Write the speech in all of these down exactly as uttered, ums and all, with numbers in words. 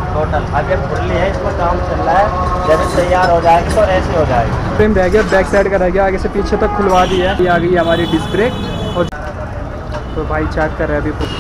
Total अभी fully है, इसमें काम चल रहा है। जब तैयार हो जाएगी तो ऐसे हो जाएगी। फ्रेम रह गया, बैक साइड का रह गया, आगे से पीछे तक खुलवा दी है। ये आ गई हमारी डिस्क ब्रेक। और तो भाई चेक कर रहे हैं अभी।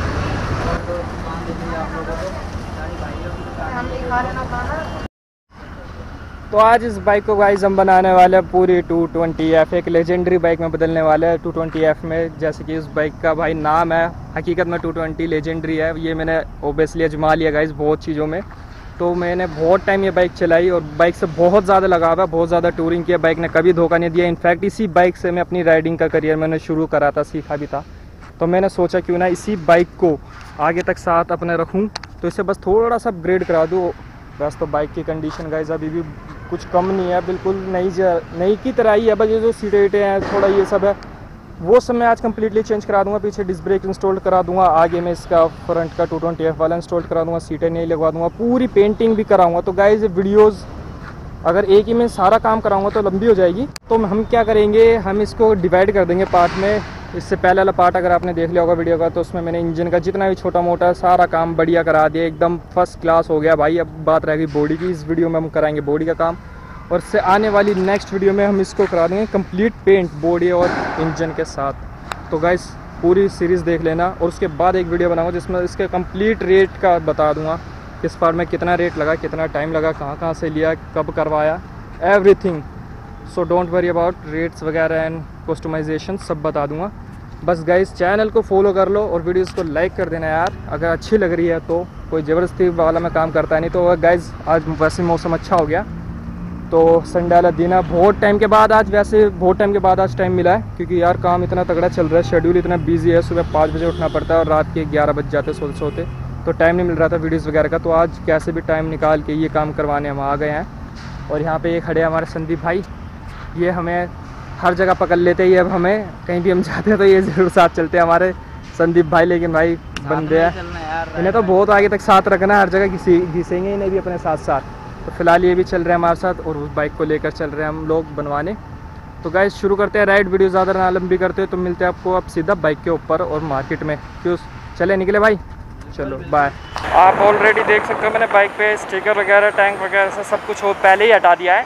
तो आज इस बाइक को गाइस हम बनाने वाले हैं पूरी टू ट्वेंटी एफ, एक लेजेंडरी बाइक में बदलने वाले हैं टू ट्वेंटी एफ में। जैसे कि इस बाइक का भाई नाम है, हकीकत में टू ट्वेंटी लेजेंडरी है। ये मैंने ओबियसली अजमा लिया गाइस बहुत चीज़ों में। तो मैंने बहुत टाइम ये बाइक चलाई और बाइक से बहुत ज़्यादा लगाव है, बहुत ज़्यादा टूरिंग किया। बाइक ने कभी धोखा नहीं दिया। इनफैक्ट इसी बाइक से मैं अपनी राइडिंग का करियर मैंने शुरू करा था, सीखा भी था। तो मैंने सोचा क्यों ना इसी बाइक को आगे तक साथ अपने रखूँ, तो इसे बस थोड़ा सा अपग्रेड करा दूँ बस। तो बाइक की कंडीशन गाइस अभी भी कुछ कम नहीं है, बिल्कुल नई नई की तरह ही है। बस ये जो सीटें वीटें हैं थोड़ा ये सब है, वो सब मैं आज कंप्लीटली चेंज करा दूंगा। पीछे डिस्क ब्रेक इंस्टॉल करा दूंगा, आगे में इसका फ्रंट का टू ट्वेंटी एफ वाला इंस्टॉल करा दूंगा, सीटें नहीं लगवा दूंगा, पूरी पेंटिंग भी कराऊंगा। तो गाइस वीडियोस अगर एक ही में सारा काम कराऊंगा तो लंबी हो जाएगी। तो हम क्या करेंगे, हम इसको डिवाइड कर देंगे पार्ट में। इससे पहले वाला पार्ट अगर आपने देख लिया होगा वीडियो का, तो उसमें मैंने इंजन का जितना भी छोटा मोटा सारा काम बढ़िया करा दिया, एकदम फर्स्ट क्लास हो गया भाई। अब बात रह गई बॉडी की। इस वीडियो में हम कराएंगे बॉडी का काम, और इससे आने वाली नेक्स्ट वीडियो में हम इसको करा देंगे कंप्लीट पेंट बॉडी और इंजन के साथ। तो गाइस पूरी सीरीज़ देख लेना, और उसके बाद एक वीडियो बनाऊंगा जिसमें इसके कंप्लीट रेट का बता दूंगा, किस पार्ट में कितना रेट लगा, कितना टाइम लगा, कहाँ कहाँ से लिया, कब करवाया, everything. So don't worry about rates वगैरह एंड कस्टमाइजेशन, सब बता दूंगा। बस गाइस चैनल को फॉलो कर लो और वीडियोस को लाइक कर देना यार, अगर अच्छी लग रही है तो। कोई ज़बरदस्ती वाला मैं काम करता है नहीं। तो गाइस आज वैसे मौसम अच्छा हो गया, तो संडे वाला दिन है, बहुत टाइम के बाद आज, वैसे बहुत टाइम के बाद आज टाइम मिला है, क्योंकि यार काम इतना तगड़ा चल रहा है, शेड्यूल इतना बिजी है। सुबह पाँच बजे उठना पड़ता है और रात के ग्यारह बज जाते सोते सोते, तो टाइम नहीं मिल रहा था वीडियोस वगैरह का। तो आज कैसे भी टाइम निकाल के ये काम करवाने हम आ गए हैं। और यहाँ पे ये खड़े हैं हमारे संदीप भाई, ये हमें हर जगह पकड़ लेते हैं। ये अब हमें कहीं भी हम जाते हैं तो ये ज़रूर साथ चलते हैं हमारे संदीप भाई। लेकिन भाई बंदे हैं, इन्हें तो बहुत आगे तक साथ रखना है, हर जगह घिसी घिसेंगे इन्हें भी अपने साथ साथ। तो फिलहाल ये भी चल रहे हैं हमारे साथ, और उस बाइक को लेकर चल रहे हैं हम लोग बनवाने। तो गाइस शुरू करते हैं राइड, वीडियो ज़्यादा ना लंबी करते तो मिलते हैं आपको अब सीधा बाइक के ऊपर और मार्केट में। क्यों चले निकले भाई, चलो बाय। आप ऑलरेडी देख सकते हो मैंने बाइक पे स्टिकर वगैरह टैंक वगैरह से सब कुछ हो पहले ही हटा दिया है।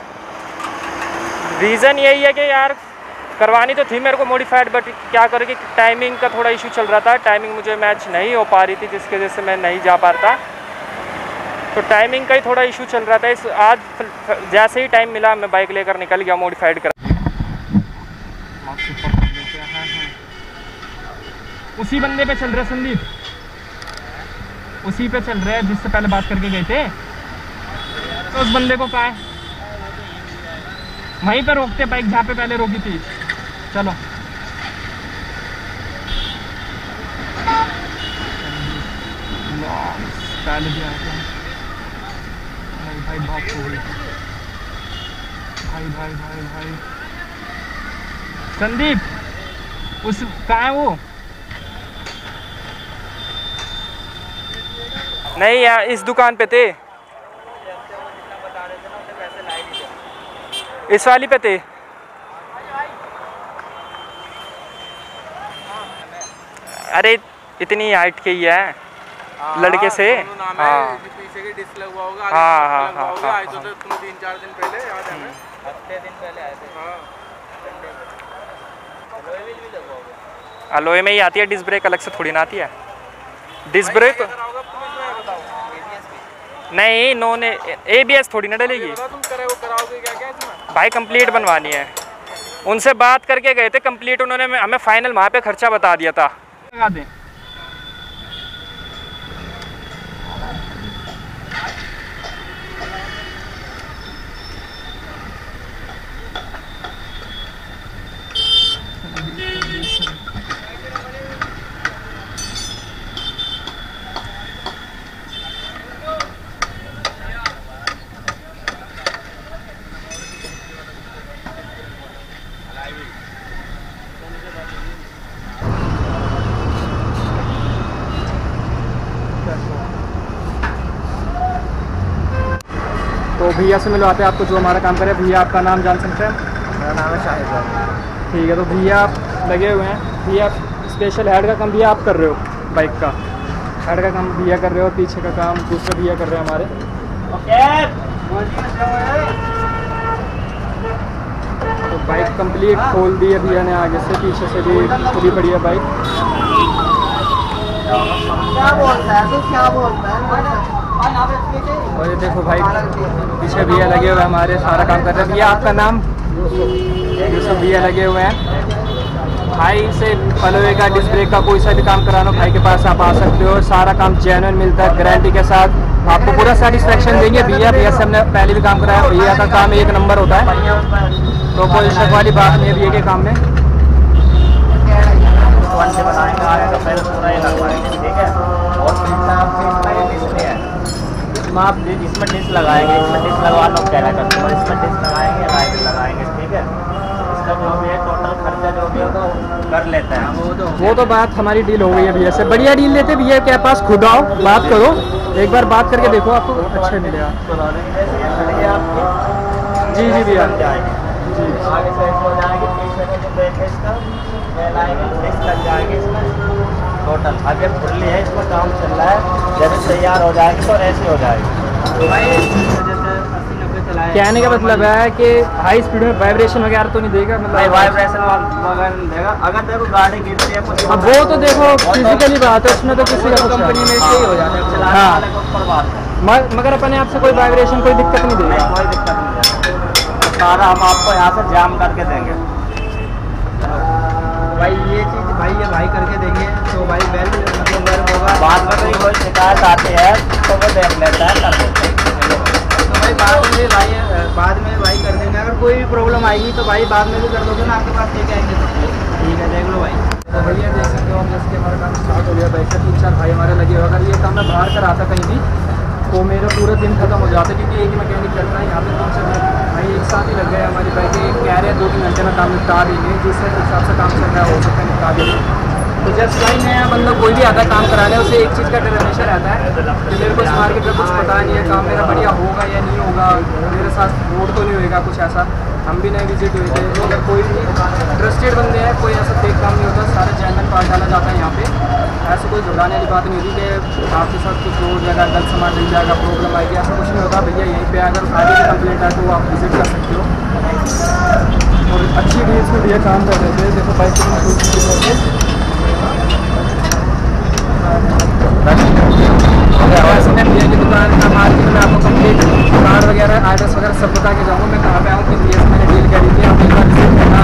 रीज़न यही है कि यार करवानी तो थी मेरे को मॉडिफाइड, बट क्या करें कि टाइमिंग का थोड़ा इशू चल रहा था। टाइमिंग मुझे मैच नहीं हो पा रही थी, जिसकी वजह से मैं नहीं जा पा रहा था। तो टाइमिंग का ही थोड़ा इशू चल रहा था। इस आज जैसे ही टाइम मिला मैं बाइक लेकर निकल गया मॉडिफाइड कर। उसी बंदे पे चल रहे संदीप, उसी पे चल रहे हैं जिससे पहले बात करके गए थे। तो उस बंदे को कहा है वहीं पे रोकते बाइक जहाँ पे पहले रोकी थी। चलो पहले भी आया था भाई, बात हो गई भाई भाई भाई भाई। संदीप उस कहाँ है वो? नहीं यार इस दुकान पे थे, इस वाली पे थे। अरे इतनी हाइट के ही है लड़के से। हाँ पीछे की डिस्क लगवा होगा, हाँ हाँ हाँ हाँ। आए तो तुम तीन चार दिन पहले याद है, हफ्ते दिन पहले आए थे। हाँ अलोए में ही आती है डिस्क ब्रेक, अलग से थोड़ी ना आती है डिस्क ब्रेक। नहीं नॉन ए बी एस थोड़ी ना डलेगी तुम करे वो कराओगे क्या क्या इसमें? भाई कंप्लीट बनवानी है। उनसे बात करके गए थे कंप्लीट, उन्होंने हमें फाइनल वहाँ पे खर्चा बता दिया था। लगा दें तो भैया से मिलवाते हैं आपको जो हमारा काम करे। भैया आपका नाम जान सकते हैं? मेरा नाम है शाहिद। ठीक है, तो भैया आप लगे हुए हैं, भैया स्पेशल हेड का काम भैया आप कर रहे हो बाइक का। हेड का काम भैया कर रहे हो, पीछे का काम दूसरे भैया कर रहे हैं हमारे। तो बाइक कंप्लीट खोल दी है भैया ने, आगे से पीछे से भी पूरी बढ़िया बाइक। क्या बोलता है तू, क्या बोलता है? और ये देखो भाई पीछे भैया लगे हुए हैं हमारे, सारा काम कर रहे हैं। भैया आपका नाम? यूसुफ भैया लगे हुए हैं। भाई से पलोए का, डिस्क ब्रेक का कोई सा भी काम कराना भाई के पास आप आ सकते हो, सारा काम जेन्युइन मिलता है, गारंटी के साथ आपको पूरा सेटिस्फेक्शन देंगे। भैया भैया से हमने पहले भी काम कराया, भैया का काम एक नंबर होता है, तो कोई शक वाली बात नहीं है भैया के काम में। बनाएंगे आगे तो पहले पूरा ही लगवाएंगे, ठीक है। और इसमें आप इसमें डिस्क लगाएंगे, इसमें डिस्क लगवा लो क्या कस्टमर, इसमें डिस्क लगाएंगे, लाइट लगाएंगे, ठीक है। इसका जो भी है टोटल खर्चा जो भी होगा कर लेते हैं वो तो वो तो बात हमारी डील हो गई है भैया से, बढ़िया डील लेते भैया के पास, खुद आओ बात करो, एक बार बात करके देखो आपको अच्छा मिलेगा। जी जी भैया जी, आगे से हो जाएगी, पीछे में जो ब्रेक है इसका लाएंगे, डिस्क लग जाएगी इसमें टोटल। अभी खुली है, इसमें काम चल रहा है, जब तैयार हो जाएगी तो ऐसे हो जाएगी। भाई जैसे अस्सी नब्बे चलाए, कहने का मतलब है कि हाई स्पीड में वाइब्रेशन वगैरह तो नहीं देगा, मतलब वाइब्रेशन वगैरह नहीं देगा। अगर देखो गाड़ी गिरती है कुछ, अब वो तो देखो फिजिकली बात है, उसमें तो किसी का कंपनी में ऐसे ही हो जाता है, चलाने हाँ। वाले के ऊपर बात है। म- मगर अपने आप से कोई वाइब्रेशन कोई दिक्कत नहीं देगा। कोई दिक्कत नहीं है, सारा हम आपको यहाँ से जाम करके देंगे भाई ये चीज़ भाई ये भाई करके देंगे तो भाई वेल मतलब वर्क होगा। बाद में कोई कोई शिकायत आती है तो वो देख लेता है, कर देते हैं। तो भाई बाद में भाई बाद में भाई कर देंगे, अगर कोई भी प्रॉब्लम आएगी तो भाई बाद में भी कर दोगे ना, आपके पास लेके आएंगे तो ठीक है, देख लो भाई। तो भैया देख सकते हो हम, जैसे कि हमारा काम स्टार्ट हो गया, बाइक का तीन चार भाई हमारे लगे हुए। अगर ये काम मैं बाहर कर आता कहीं भी तो मेरा पूरा दिन खत्म हो जाता है, क्योंकि एक ही मैकेनिक करता है। यहाँ पे तीन चार भाई एक साथ ही लग गए हमारी बाइक, एक कह रहे हैं दो तीन घंटे में काम निपटा देंगे, जिस हिसाब से काम चल रहा है हो सकता है निपटा देंगे। तो जस्ट भाई नया बंदा कोई भी आता है काम कराने, उसे एक चीज़ का डर हमेशा रहता है कि मेरे को इस मार्केट में कुछ पता नहीं है, काम मेरा बढ़िया होगा या नहीं होगा, मेरे साथ रोड तो नहीं होएगा कुछ ऐसा। हम भी नए विजिट हुए थे, तो अगर कोई भी ट्रस्टेड बंदे हैं, कोई ऐसा फेक काम नहीं होता, सारे जेन्युइन पार्ट डाला जाता है यहाँ पे। ऐसा कोई घबराने वाली बात नहीं होती कि आपके साथ कुछ हो जाएगा, गलत सामान मिल जाएगा, प्रॉब्लम आएगी, ऐसा कुछ नहीं होता भैया। यहीं पे अगर आगे भी कंप्लेंट है तो आप विजिट कर सकते हो। और अच्छी डील्स में भैया काम कर रहे थे, देखो बाइक की भैया की दुकान का मार्केट में आपको कंप्लीट दुकान वगैरह एड्रेस वगैरह सब बता के जाऊँगा मैं कहाँ पे आऊँ, किस भैया से मैंने डील करी थी। आप एक बार विजिट करना,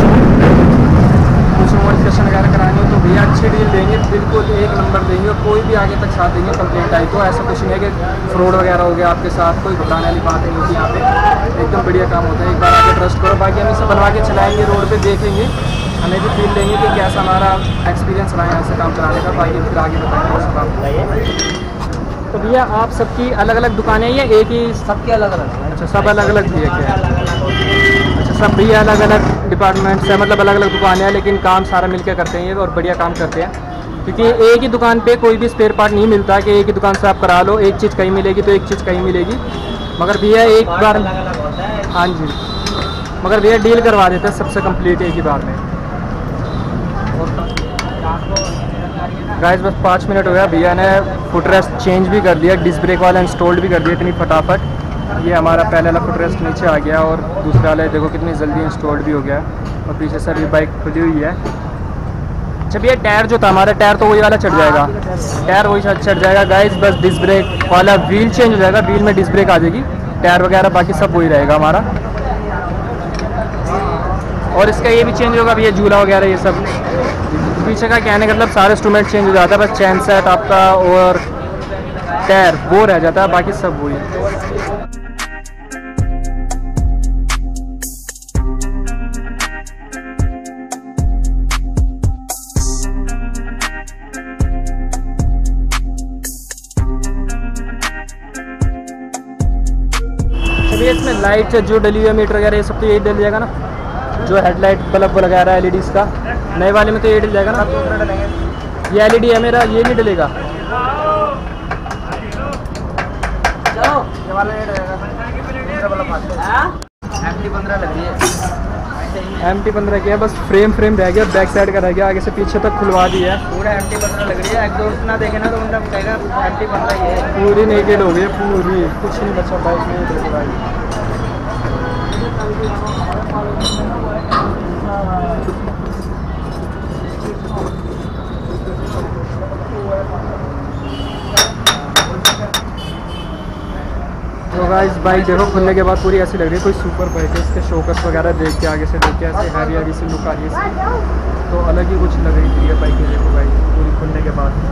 कुछ मॉडिफिकेशन वगैरह करानी हो तो भैया अच्छी डील देंगे, बिल्कुल एक नंबर देंगे, और कोई भी आगे तक साथ देंगे कंप्लेंट आई तो। ऐसा कुछ नहीं है कि फ्रॉड वगैरह हो गया आपके साथ, कोई घबराने वाली बात नहीं होती यहाँ पे, एकदम बढ़िया काम होता है। एक बार आगे ट्रस्ट करो, बाकी हम इसे बनवा के चलाएँगे, रोड पर देखेंगे, हमें भी फील लेंगे कि कैसा हमारा एक्सपीरियंस रहा है ऐसे काम चलाने का, बाकी फिर आगे बताएंगे सब आपको। तो भैया आप सबकी अलग अलग दुकानें हैं या एक ही? सबके अलग अलग है। अच्छा सब अलग अलग भैया क्या है? अच्छा सब भैया अलग अलग डिपार्टमेंट से, मतलब अलग अलग दुकानें हैं, लेकिन काम सारा मिलकर करते हैं ये, और बढ़िया काम करते हैं। क्योंकि एक ही दुकान पे कोई भी स्पेयर पार्ट नहीं मिलता कि एक ही दुकान से आप करा लो, एक चीज़ कहीं मिलेगी तो एक चीज़ कहीं मिलेगी। मगर भैया एक बार, हाँ जी, मगर भैया डील करवा देते हैं सबसे कंप्लीट एक ही बार में। गाइस बस पाँच मिनट हो गया, भैया ने फुट रेस्ट चेंज भी कर दिया, डिस्क ब्रेक वाला इंस्टॉल्ड भी कर दिया इतनी फटाफट। ये हमारा पहले वाला फुट रेस्ट नीचे आ गया, और दूसरा वाला देखो कितनी जल्दी इंस्टॉल्ड भी हो गया, और पीछे से अभी बाइक खुली हुई है। अच्छा भैया टायर जो था हमारा, टायर तो वही वाला चढ़ जाएगा, टायर वही चढ़ जाएगा गाइस, बस डिस्क ब्रेक वाला व्हील चेंज हो जाएगा, व्हील में डिस्क ब्रेक आ जाएगी, टायर वगैरह बाकी सब वही रहेगा हमारा। और इसका ये भी चेंज होगा भैया, झूला वगैरह ये सब पीछे का, कहने का मतलब सारे इंस्ट्रूमेंट चेंज हो जाता है, बस चैन सेट आपका और टायर वो रह जाता है, बाकी सब वही है। चलिए इसमें लाइट जो डली हुई है मीटर वगैरह ये सब तो यही डल जाएगा ना, जो हेडलाइट बल्ब लगा रहा है एलईडी का, नए वाले में तो ये डल जाएगा ना। ये एलईडी है मेरा, ये नहीं डलेगा। पंद्रह लग रही है। एम टी पंद्रह की है, बस फ्रेम फ्रेम रह गया, बैक साइड का रह गया, आगे से पीछे तक खुलवा दिया है। पूरा एम टी पंद्रह लग रही है, एग्जॉस्ट ना देखे ना तो मतलब कहेगा एम टी पंद्रह ही है। पूरी नेकेड हो गई है, पूरी कुछ नहीं बचा बाइक में। देखो भाई तो गाइस बाइक देखो खुलने के बाद पूरी ऐसी लग रही है कोई सुपर बाइक है। इसके शोकस वगैरह देख के आगे से देख के ऐसे हैवी हैवी सी लुक आ रही है इसकी, तो अलग ही कुछ लग रही थी ये बाइक। देखो भाई पूरी खुलने के बाद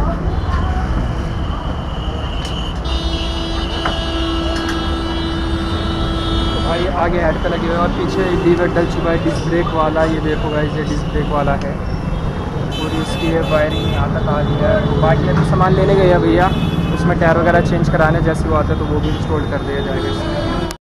तो भाई आगे हेड पे लगे हुए हैं और पीछे लीवर डल चुका है डिस्क ब्रेक वाला। ये देखो गाइस ये डिस्क ब्रेक वाला है, पूरी इसकी है वायरिंग यहाँ तक आ रही है। तो बाकी अभी सामान लेने गए हैं भैया, उसमें टायर वगैरह चेंज कराने जैसे वो आता है तो वो भी इंस्टॉल कर दिया जाएगा इसमें।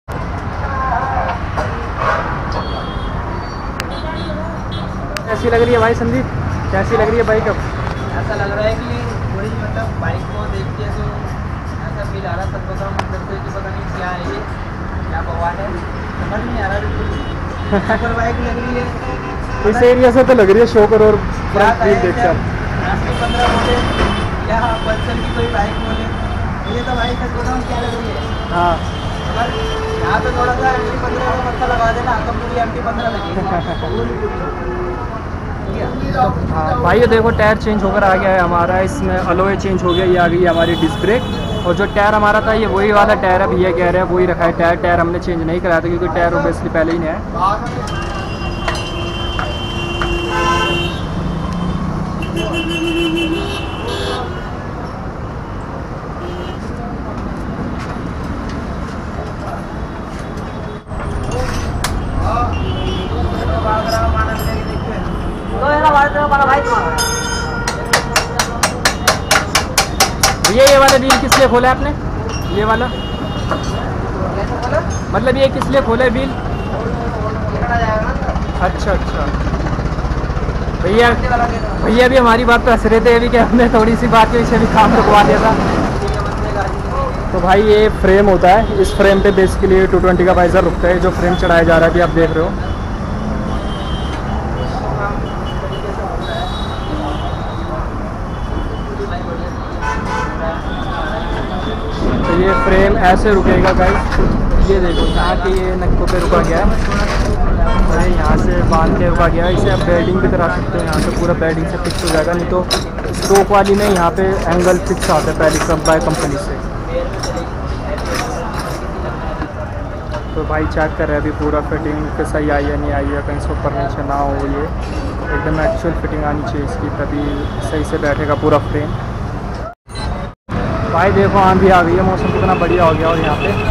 कैसी लग रही है भाई संदीप, कैसी लग रही है बाइक अब? ऐसा लग रहा है कि थोड़ी मतलब बाइक को देख के तो ऐसा फील आ रहा था तो मतलब से कि पता नहीं क्या है ये, क्या भगवान है, समझ नहीं आ रहा बिल्कुल। सुपर बाइक लग रही है इस एरिया से तो लग रही है शोकर और फ्रंट व्हील देख कर। पंद्रह बोले या पल्सर की कोई बाइक बोले, मुझे तो भाई सच बताऊँ क्या लग रही है। हाँ अगर यहाँ पे थोड़ा सा एम टी पंद्रह का पत्ता लगा देना तो पूरी एम टी पंद्रह लगेगी। हाँ भाई ये देखो टायर चेंज होकर आ गया है हमारा, इसमें अलॉय चेंज हो गया, ये आ गई है हमारी डिस्क ब्रेक। और जो टायर हमारा था ये वही वाला टायर है, भैया कह रहे हैं वही रखा है टायर। टायर हमने चेंज नहीं कराया था क्योंकि टायर ओबियसली पहले ही नहीं है। ये ये वाला व्हील किस लिए खोला है आपने? ये वाला मतलब ये किस लिए खोला है व्हील? अच्छा अच्छा भैया भैया भी हमारी बात तो हंस रहे थे अभी कि हमने थोड़ी सी बात की इसे भी काम रुकवा दिया था। तो भाई ये फ्रेम होता है, इस फ्रेम पे बेसिकली टू ट्वेंटी का वाइजर रुकता है, जो फ्रेम चढ़ाया जा रहा है अभी आप देख रहे हो। तो ये फ्रेम ऐसे रुकेगा गाइस, ये देखो यहाँ के ये नक्कों पे रुका गया है, अरे यहाँ से बांध के रुका गया है। इसे आप बेल्डिंग भी करा सकते हो, यहाँ से पूरा बेल्डिंग से फिक्स हो जाएगा, नहीं तो स्ट्रोक वाली में यहाँ पे एंगल फिक्स आता है पहले सब बाय कंपनी से। तो भाई चेक कर रहे हैं अभी पूरा फिटिंग पे सही आई है नहीं आई है, कहीं से ऊपर नीचे ना हो, ये एकदम एक्चुअल फिटिंग आनी चाहिए इसकी, तभी सही से बैठेगा पूरा फ्रेम। भाई देखो आंधी आ गई है, मौसम कितना बढ़िया हो गया और यहाँ पे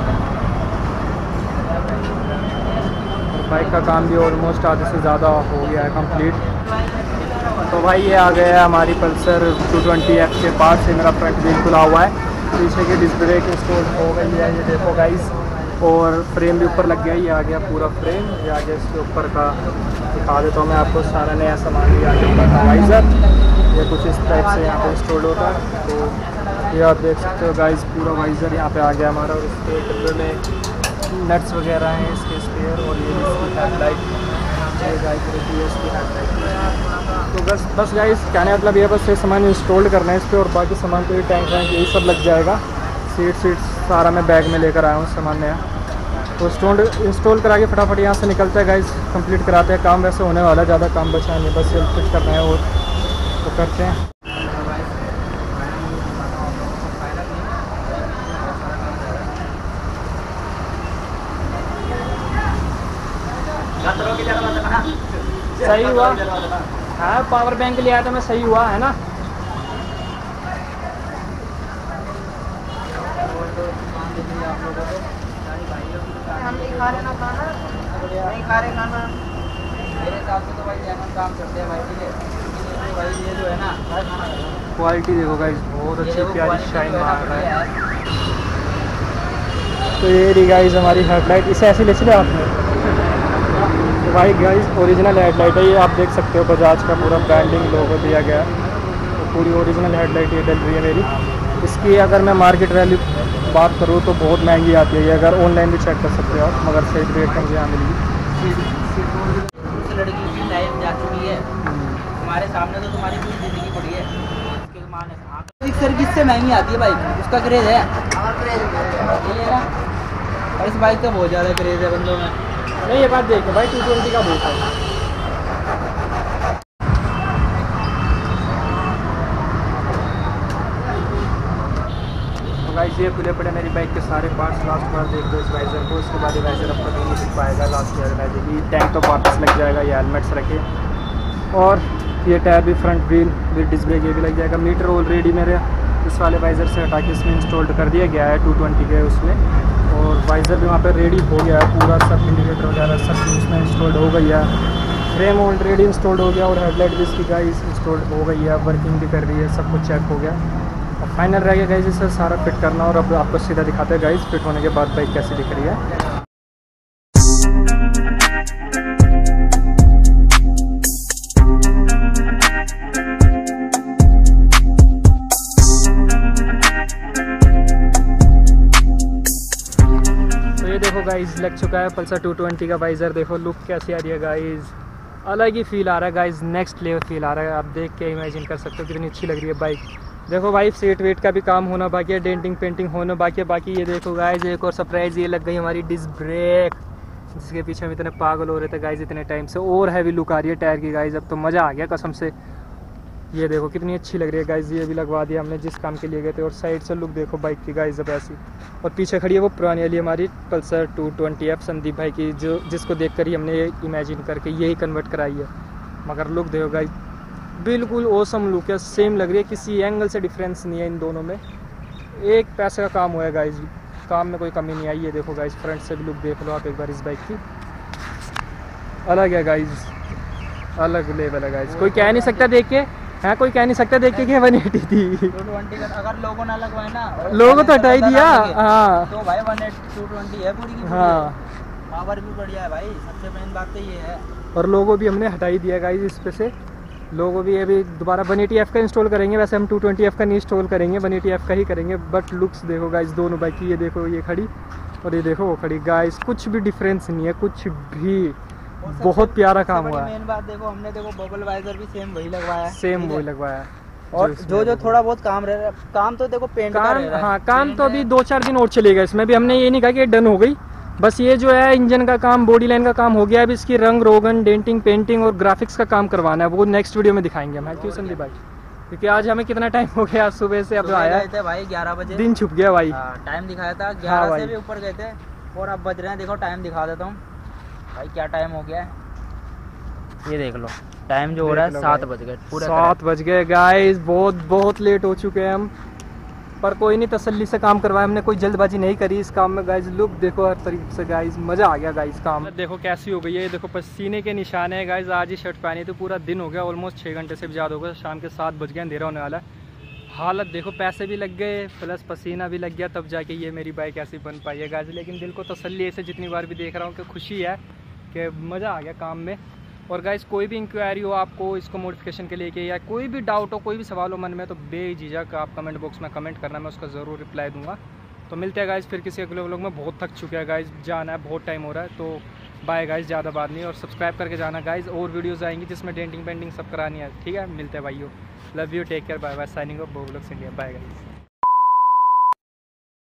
बाइक का काम भी ऑलमोस्ट आधे से ज़्यादा हो गया है कंप्लीट। तो भाई ये आ गया है हमारी पल्सर टू ट्वेंटी एफ के पास से, मेरा फ्रंट व्हील खुला हुआ है, पीछे की डिस्क ब्रेक इंस्टॉल हो गई है, ये देखो गाइस, और फ्रेम भी ऊपर लग गया, ये आ गया पूरा फ्रेम। ये आ गया इसके ऊपर का दिखा देता हूँ मैं आपको, सारा नया सामान भी आ गया ऊपर का वाइज़र, ये कुछ इस टाइप से यहाँ पे इंस्टॉल होता है। तो ये आप देख सकते हो गाइस पूरा वाइज़र यहाँ पे आ गया हमारा, और इसके डिब्बे में नट्स वगैरह हैं इसके स्पेयर, और ये इसकी हेडलाइट, ये गाइस रहती है इसकी हेडलाइट। तो बस बस गाइस कहने मतलब ये बस ये सामान इंस्टॉल करना है इस पर, और बाकी सामान तो ये टैंक वैंक यही सब लग जाएगा। सीट सीट सारा मैं बैग में लेकर आया हूँ सामान नया, तो इंस्टॉल इंस्टॉल करा के फटाफट यहाँ से निकलता है गाइस, कंप्लीट कराते हैं। काम वैसे होने वाला, ज़्यादा काम बचा नहीं, बस ये फिट करना है और तो करते हैं। सही हुआ, हाँ पावर बैंक लिया था मैं, सही हुआ है ना। हम नहीं खा रहे ना खाना, नहीं खा रहे खाना मेरे हिसाब से तो भाई जैसा काम करते हैं भाई, ठीक है भाई, ये जो है ना क्वालिटी देखो गाइस बहुत अच्छी प्यारी शाइन मार रहा है। तो ये रही गाइस हमारी हेडलाइट, इसे ऐसे ले चले आपने। तो भाई गाइस ओरिजिनल हेडलाइट है ये, आप देख सकते हो बजाज का पूरा ब्रांडिंग लोगो दिया गया है, तो पूरी ओरिजिनल हेडलाइट ये डल रही है मेरी। इसकी अगर मैं मार्केट वैल्यू बात करूँ तो बहुत महंगी आती है ये, अगर ऑनलाइन भी चेक कर सकते हो आप, मगर सही रेट में मुझे यहाँ मिलेगी। उससे महंगी आती है बाइक, उसका क्रेज है ये है ना। और इस बाइक का बहुत ज़्यादा क्रेज है बंदों में। नहीं ये बात देखो भाई, टू ट्वेंटी का बहुत है। गाइस ये खुले पड़े मेरी बाइक के सारे पार्ट्स, लास्ट बार देख दो इस वाइज़र को, उसके बाद ये वाइज़र आपको नहीं दिख पाएगा। लास्ट ईयर में देखिए टैंक तो वापस लग जाएगा, ये हेलमेट्स रखे, और ये टायर भी front wheel with disc brake ये भी लग जाएगा। मीटर ऑलरेडी मेरे इस वाले वाइज़र से हटा के इसमें इंस्टॉल्ड कर दिया गया है टू ट्वेंटी के उसमें, और वाइज़र भी वहाँ पर रेडी हो गया है पूरा, सब इंडिकेटर वगैरह सब उसमें इंस्टॉल्ड हो गई है। फ्रेम ऑलरेडी इंस्टॉल्ड हो गया और हेडलाइट भी इसकी गाइस इंस्टॉल्ड हो गई है, वर्किंग भी कर रही है, सब कुछ चेक हो गया। और फाइनल रह गया गाइस इसे सारा फिट करना, और अब आपको सीधा दिखाते हैं गाइस फिट होने के बाद बाइक कैसी दिख रही है। तो ये देखो गाइस लग चुका है पल्सर टू ट्वेंटी का वाइज़र, देखो लुक कैसी आ रही है गाइस, अलग ही फील आ रहा है गाइस, नेक्स्ट लेवल फील आ रहा है। आप देख के इमेजिन कर सकते हो कितनी अच्छी लग रही है बाइक। देखो भाई सीट वेट का भी काम होना बाकी है, डेंटिंग पेंटिंग होना बाकी है। बाकी ये देखो गाइस एक और सरप्राइज़, ये लग गई हमारी डिस्क ब्रेक, जिसके पीछे हम इतने पागल हो रहे थे गाइस इतने टाइम से। और हैवी लुक आ रही है टायर की गाइस, अब तो मज़ा आ गया कसम से। ये देखो कितनी अच्छी लग रही है गाइस, ये भी लगवा दिया हमने जिस काम के लिए गए थे। और साइड से लुक देखो बाइक की गाइस अब ऐसी, और पीछे खड़ी है वो पुरानी वाली हमारी Pulsar two twenty F Sandeep भाई की, जो जिसको देख कर ही हमने ये इमेजिन करके यही कन्वर्ट कराई है। मगर लुक देखो गाइस बिल्कुल ओसम लुक है, सेम लग रही है, किसी एंगल से डिफरेंस नहीं है इन दोनों में, एक पैसे का काम हुआ है गाइस, काम में कोई कमी नहीं आई है। देखो गाइस फ्रंट से भी लुक देख लो आप एक बार इस बाइक की, अलग है गाइस, अलग लेवल है गाइस, कोई कह नहीं सकता देख के, हाँ कोई कह नहीं सकता देख के कि वन एटी थी। टू ट्वेंटी का अगर लोगों ना लगवाए ना, लोगों तो हटा ही दिया, हाँ तो भाई वन एटी टू ट्वेंटी है पूरी की पूरी। हाँ पावर भी बढ़िया है भाई, सबसे मेन बात तो ये है। और लोगो भी हमने हटा ही दिया गाइस इस पे से, लोगो भी अभी दोबारा वन एटी एफ का इंस्टॉल करेंगे, वैसे हम टू ट्वेंटी एफ का नहीं इंस्टॉल करेंगे, वन एटी एफ का ही करेंगे। बट लुक्स देखो गाइस दोनों बाइक की, ये देखो ये खड़ी और ये देखो वो खड़ी गाइस, कुछ भी डिफरेंस नहीं है, कुछ भी, बहुत प्यारा काम हुआ है। मेन बात देखो हमने देखो बबल वाइजर भी सेम वही लगवाया है, सेम वही लगवाया है। और जो जो थोड़ा बहुत काम रह रहा है, काम तो देखो पेंट का काम, रह रहा है। हाँ काम तो अभी दो चार दिन और चलेगा इसमें भी, हमने ये नहीं कहा कि डन हो गई, बस ये जो है इंजन का काम, बॉडी लाइन का काम हो गया, अभी इसकी रंग रोगन, डेंटिंग पेंटिंग और ग्राफिक्स का काम करवाना है, वो नेक्स्ट वीडियो में दिखाएंगे हम। क्यों संदीप भाई, क्योंकि आज हमें कितना टाइम हो गया, सुबह से अब आया थे भाई ग्यारह बजे, दिन छुप गया भाई, टाइम दिखाया था हाँ ग्यारह भाई। से भी ऊपर गए थे, और अब बज रहे हैं देखो, टाइम दिखा देता हूँ भाई क्या टाइम हो गया है, ये देख लो टाइम जो हो रहा है सात बज गए, पूरे सात बज गए गाइस, बहुत बहुत लेट हो चुके हैं हम, पर कोई नहीं, तसल्ली से काम करवाया हमने, कोई जल्दबाजी नहीं करी इस काम में गाइस। लुक देखो हर तरीके से गाइस, मज़ा आ गया गाइस काम। देखो कैसी हो गई है, ये देखो पसीने के निशान है गाइस, आज ही शर्ट पहनी तो पूरा दिन हो गया, ऑलमोस्ट छः घंटे से भी ज़्यादा हो गया, शाम के सात बज गए, अंधेरा होने वाला है। हालत देखो, पैसे भी लग गए प्लस पसीना भी लग गया, तब जाके ये मेरी बाइक ऐसी बन पाई है गाइस। लेकिन दिल को तसल्ली ऐसे जितनी बार भी देख रहा हूँ कि खुशी है कि मज़ा आ गया काम में। और गाइस कोई भी इंक्वायरी हो आपको इसको मॉडिफिकेशन के लिए के, या कोई भी डाउट हो, कोई भी सवाल हो मन में, तो बेझिझक आप कमेंट बॉक्स में कमेंट करना, मैं उसका ज़रूर रिप्लाई दूंगा। तो मिलते हैं गाइस फिर किसी अगले व्लॉग में, बहुत थक चुके हैं गाइस, जाना है, बहुत टाइम हो रहा है, तो बाय गाइस, ज़्यादा बात नहीं, और सब्सक्राइब करके जाना गाइस, और वीडियोज़ आएंगी जिसमें डेंटिंग पेंटिंग सब करानी है, ठीक है। मिलते हैं भाइयों, love you, take care, bye bye, signing off BoVlogs India, bye guys.